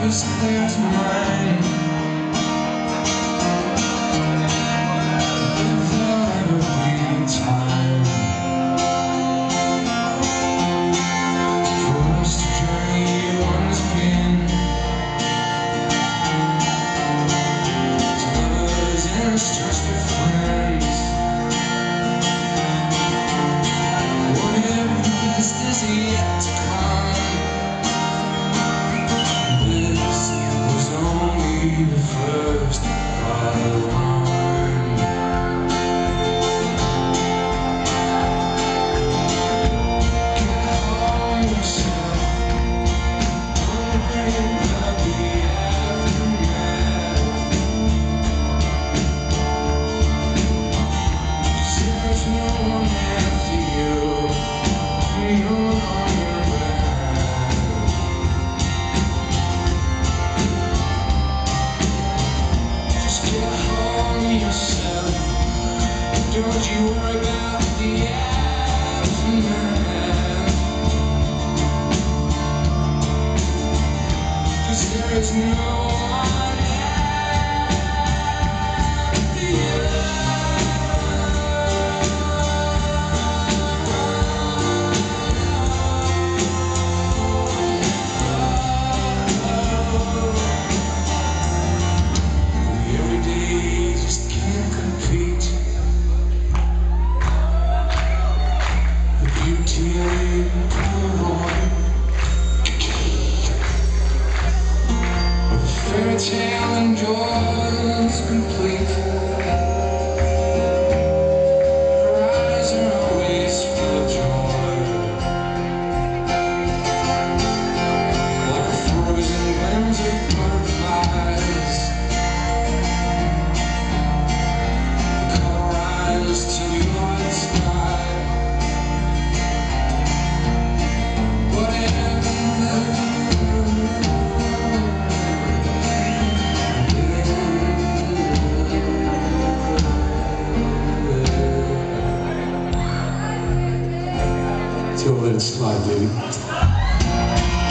as clear as mine. If there'll ever be time for us to journey once again, as lovers and as trusted friends, whatever the best is yet to come. This was only the first part of one. Get home yourself, don't worry about the aftermath. 'Cause there's no one after you, you're on your back. Just get home yourself, don't you worry about the aftermath. 'Cause there is no one after you. Every day just can't compete. The beauty of Polaroid, a fairy tale and joy is complete. Her eyes are always full of joy, like frozen limbs of butterflies. Color eyes to the night sky. Till then, slide, baby.